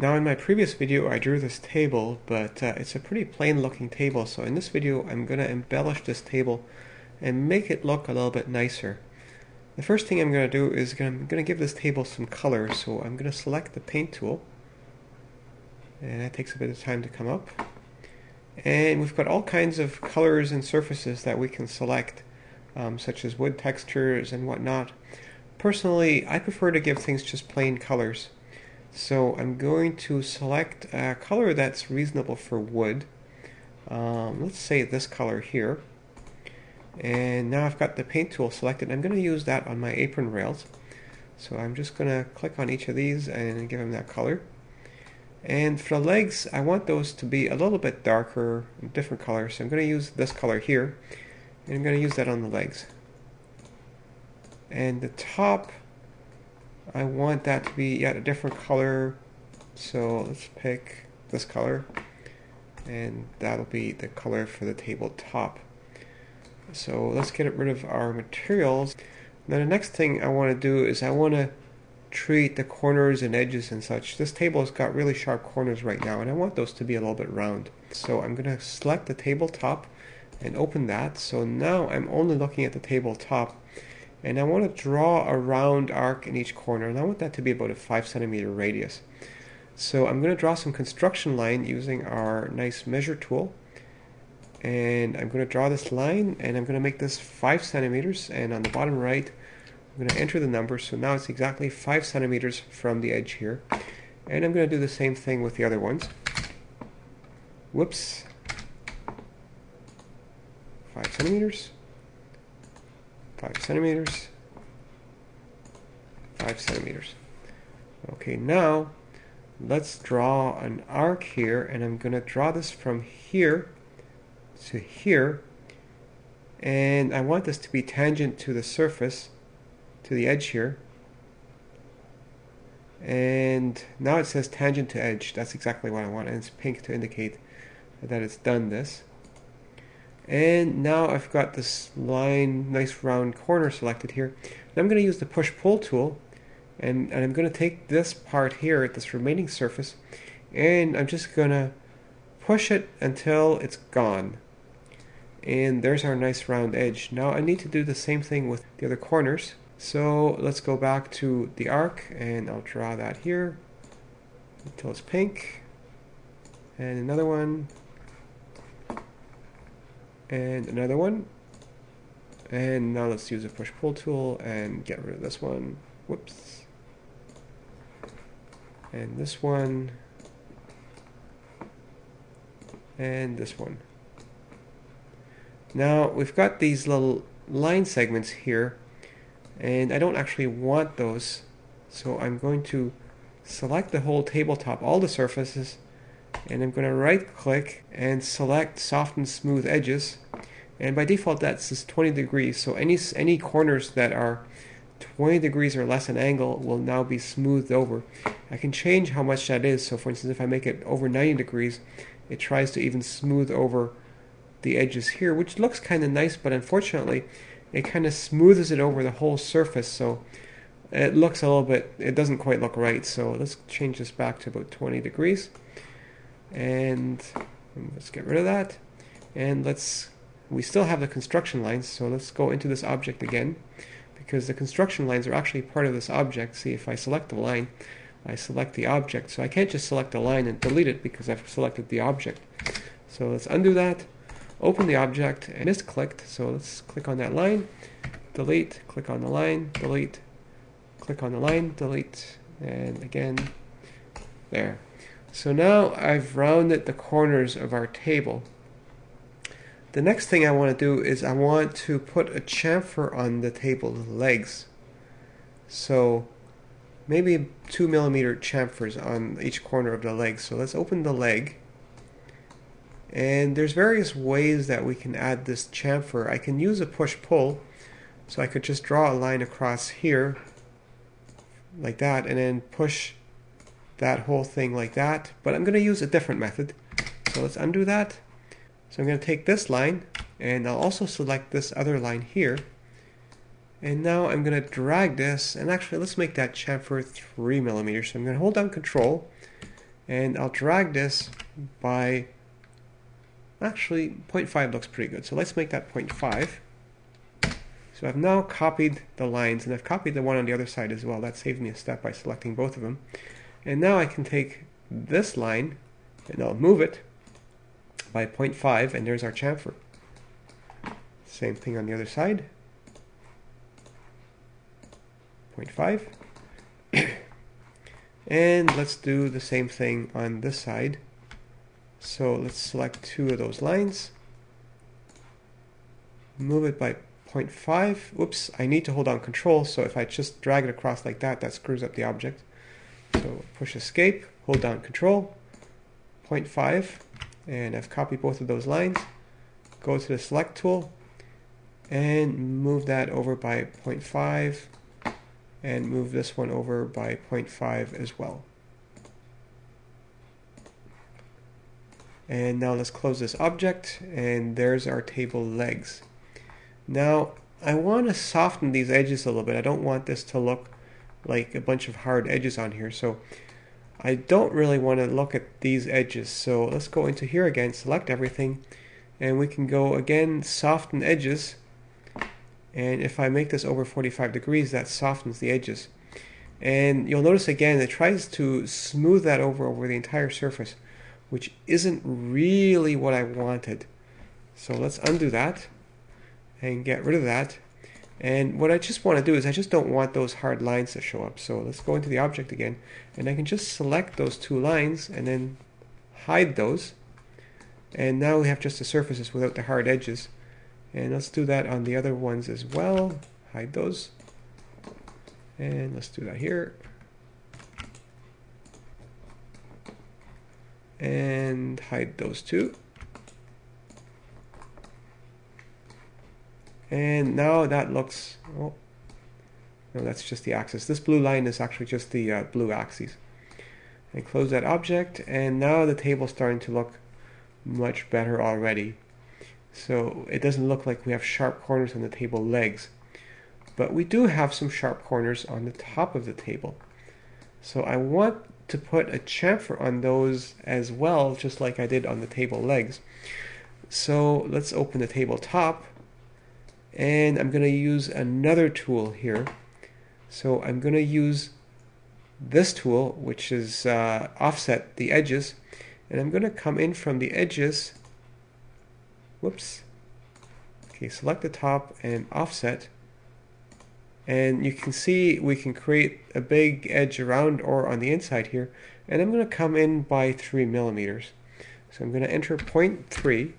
Now in my previous video I drew this table, but it's a pretty plain looking table, so in this video I'm going to embellish this table and make it look a little bit nicer. The first thing I'm going to do is I'm going to give this table some color, so I'm going to select the paint tool, and that takes a bit of time to come up. And we've got all kinds of colors and surfaces that we can select, such as wood textures and whatnot. Personally, I prefer to give things just plain colors. So I'm going to select a color that's reasonable for wood. Let's say this color here. And now I've got the paint tool selected. I'm going to use that on my apron rails. So I'm just going to click on each of these and give them that color. And for the legs, I want those to be a little bit darker, different colors. So I'm going to use this color here, and I'm going to use that on the legs. And the top, I want that to be yet a different color. So let's pick this color, and that'll be the color for the tabletop. So let's get rid of our materials. Now the next thing I want to do is I want to treat the corners and edges and such. This table has got really sharp corners right now, and I want those to be a little bit round. So I'm going to select the tabletop and open that. So now I'm only looking at the tabletop, and I want to draw a round arc in each corner, and I want that to be about a 5 centimeter radius. So I'm going to draw some construction line using our nice measure tool, and I'm going to draw this line, and I'm going to make this 5 centimeters, and on the bottom right I'm going to enter the number, so now it's exactly 5 centimeters from the edge here. And I'm going to do the same thing with the other ones. Whoops. 5 centimeters. 5 centimeters. 5 centimeters. Okay, now let's draw an arc here, and I'm going to draw this from here to here, and I want this to be tangent to the surface, to the edge here. And now it says tangent to edge. That's exactly what I want, and it's pink to indicate that it's done this. And now I've got this line, nice round corner selected here. And I'm going to use the push-pull tool, and I'm going to take this part here, this remaining surface, and I'm just going to push it until it's gone. And there's our nice round edge. Now I need to do the same thing with the other corners. So let's go back to the arc, and I'll draw that here until it's pink. And another one. And another one. And now let's use a push-pull tool and get rid of this one. Whoops. And this one. And this one. Now we've got these little line segments here, and I don't actually want those, so I'm going to select the whole tabletop, all the surfaces, and I'm going to right click and select soften smooth edges, and by default that says 20 degrees, so any corners that are 20 degrees or less an angle will now be smoothed over. I can change how much that is, so for instance if I make it over 90 degrees, it tries to even smooth over the edges here, which looks kind of nice, but unfortunately it kind of smooths it over the whole surface, so it looks a little bit, it doesn't quite look right. So let's change this back to about 20 degrees, and let's get rid of that, and we still have the construction lines, so let's go into this object again, because the construction lines are actually part of this object. See, if I select the line, I select the object, so I can't just select the line and delete it because I've selected the object. So let's undo that. Open the object, and misclicked, so let's click on that line, delete, click on the line, delete, click on the line, delete, and again, there. So now I've rounded the corners of our table. The next thing I want to do is I want to put a chamfer on the table legs. So maybe 2 millimeter chamfers on each corner of the leg. So let's open the leg. And there's various ways that we can add this chamfer. I can use a push-pull, so I could just draw a line across here like that and then push that whole thing like that, but I'm going to use a different method. So let's undo that. So I'm going to take this line, and I'll also select this other line here, and now I'm going to drag this, and actually let's make that chamfer 3 millimeters. So I'm going to hold down Control and I'll drag this by, actually 0.5 looks pretty good, so let's make that 0.5. So I've now copied the lines, and I've copied the one on the other side as well. That saved me a step by selecting both of them. And now I can take this line and I'll move it by 0.5, and there's our chamfer. Same thing on the other side. 0.5. And let's do the same thing on this side. So let's select two of those lines. Move it by 0.5. Whoops, I need to hold down Control, so if I just drag it across like that, that screws up the object. So push Escape, hold down Control, 0.5, and I've copied both of those lines. Go to the Select tool, and move that over by 0.5, and move this one over by 0.5 as well. And now let's close this object, and there's our table legs. Now, I want to soften these edges a little bit. I don't want this to look like a bunch of hard edges on here, so I don't really want to look at these edges. So let's go into here again, select everything, and we can go again, soften edges. And if I make this over 45 degrees, that softens the edges. And you'll notice again, it tries to smooth that over the entire surface, which isn't really what I wanted. So let's undo that and get rid of that. And what I just want to do is I just don't want those hard lines to show up. So let's go into the object again, and I can just select those two lines and then hide those. And now we have just the surfaces without the hard edges. And let's do that on the other ones as well. Hide those. And let's do that here. And hide those two. And now that looks, oh, no, that's just the axis. This blue line is actually just the blue axis. And close that object, and now the table's starting to look much better already. So it doesn't look like we have sharp corners on the table legs, but we do have some sharp corners on the top of the table. So I want to put a chamfer on those as well, just like I did on the table legs. So let's open the table top, and I'm going to use another tool here. So I'm going to use this tool, which is offset the edges, and I'm going to come in from the edges. Whoops. Okay, select the top and offset, and you can see we can create a big edge around or on the inside here, and I'm going to come in by 3 millimeters. So I'm going to enter 0.3,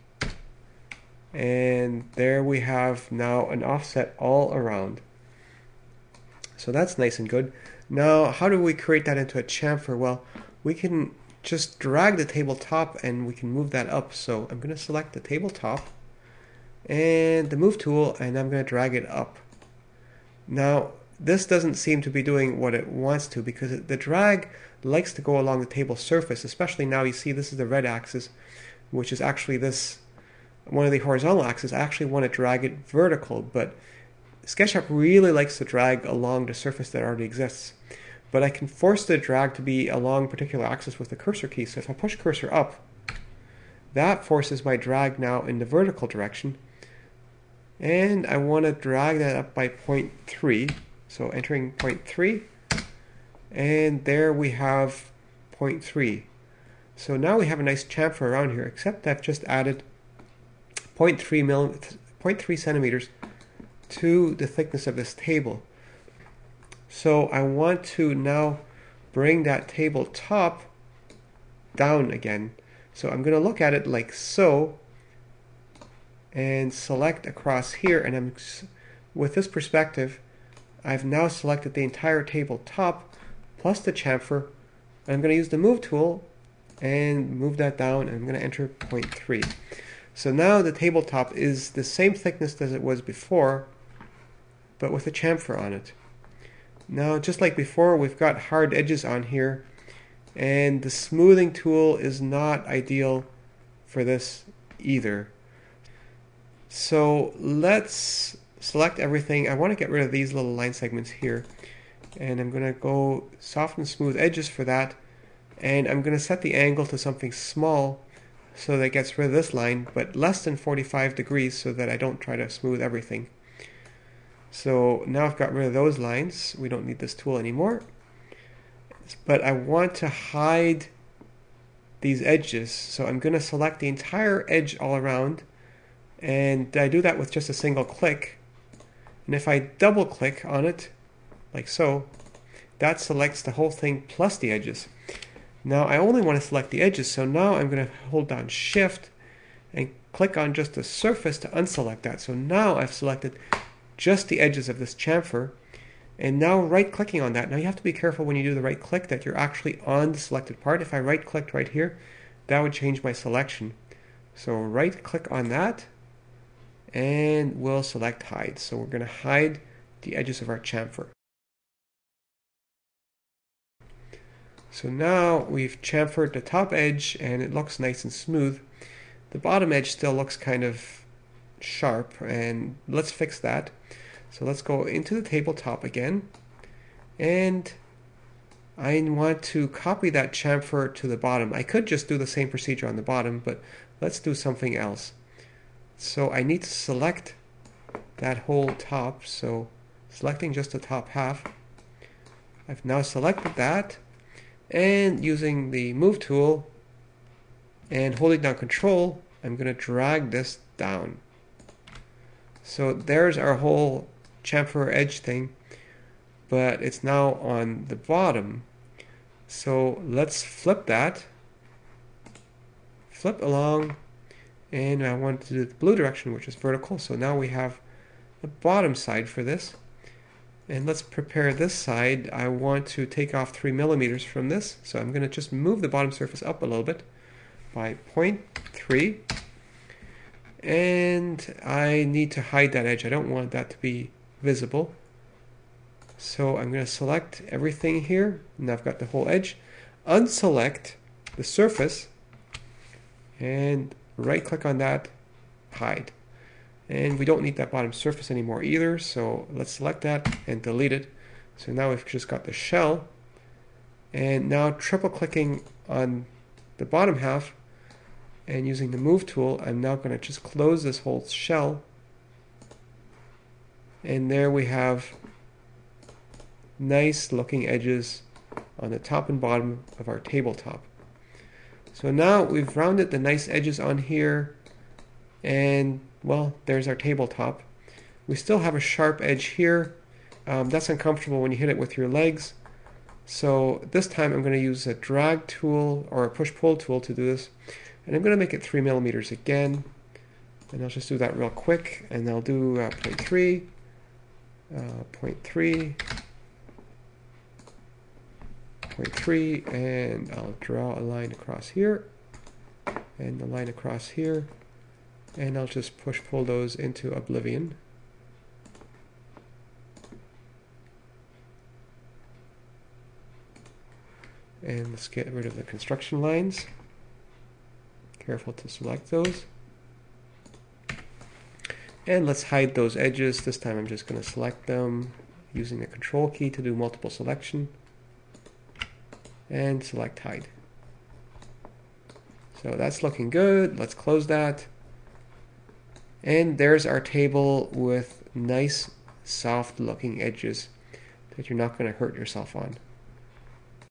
and there we have now an offset all around. So that's nice and good. Now, how do we create that into a chamfer? Well, we can just drag the tabletop and we can move that up. So I'm going to select the tabletop and the move tool, and I'm going to drag it up. Now, this doesn't seem to be doing what it wants to, because the drag likes to go along the table surface, especially now you see this is the red axis, which is actually this, one of the horizontal axes. I actually want to drag it vertical, but Sketchup really likes to drag along the surface that already exists. But I can force the drag to be along a particular axis with the cursor key. So if I push cursor up, that forces my drag now in the vertical direction. And I want to drag that up by 0.3. So entering 0.3. And there we have 0.3. So now we have a nice chamfer around here, except I've just added 0.3 centimeters to the thickness of this table. So I want to now bring that tabletop down again. So I'm going to look at it like so and select across here, and with this perspective I've now selected the entire tabletop plus the chamfer, and I'm going to use the move tool and move that down, and I'm going to enter 0.3. So now the tabletop is the same thickness as it was before, but with a chamfer on it. Now, just like before, we've got hard edges on here, and the smoothing tool is not ideal for this either. So let's select everything. I want to get rid of these little line segments here, and I'm going to go soften smooth edges for that, And I'm going to set the angle to something small so that it gets rid of this line, but less than 45 degrees so that I don't try to smooth everything. So now I've got rid of those lines. We don't need this tool anymore. But I want to hide these edges, so I'm going to select the entire edge all around, and I do that with just a single click. And if I double click on it, like so, that selects the whole thing plus the edges. Now I only want to select the edges, so now I'm going to hold down Shift and click on just the surface to unselect that. So now I've selected just the edges of this chamfer, and now right clicking on that. Now you have to be careful when you do the right click that you're actually on the selected part. If I right clicked right here, that would change my selection. So right click on that and we'll select hide. So we're going to hide the edges of our chamfer. So now we've chamfered the top edge and it looks nice and smooth. The bottom edge still looks kind of sharp, and let's fix that. So let's go into the tabletop again, and I want to copy that chamfer to the bottom. I could just do the same procedure on the bottom, but let's do something else. So I need to select that whole top, so selecting just the top half. I've now selected that, and using the move tool and holding down Control, I'm going to drag this down. So there's our whole chamfer edge thing, but it's now on the bottom. So let's flip that, flip along, and I want to do the blue direction, which is vertical. So now we have the bottom side for this. And let's prepare this side. I want to take off 3 millimeters from this, so I'm going to just move the bottom surface up a little bit by 0.3. And I need to hide that edge. I don't want that to be visible. So I'm going to select everything here. Now I've got the whole edge. Unselect the surface and right click on that, hide. And we don't need that bottom surface anymore either, so let's select that and delete it. So now we've just got the shell. And now triple clicking on the bottom half and using the move tool, I'm now going to just close this whole shell. And there we have nice looking edges on the top and bottom of our tabletop. So now we've rounded the nice edges on here, and well, there's our tabletop. We still have a sharp edge here. That's uncomfortable when you hit it with your legs. So this time I'm going to use a drag tool or a push-pull tool to do this. And I'm going to make it 3 millimeters again. And I'll just do that real quick. And I'll do 0.3, 0.3, 0.3, and I'll draw a line across here, and a line across here. And I'll just push-pull those into oblivion. And let's get rid of the construction lines. Careful to select those. And let's hide those edges. This time I'm just going to select them using the Control key to do multiple selection. And select hide. So that's looking good. Let's close that. And there's our table with nice, soft looking edges that you're not going to hurt yourself on.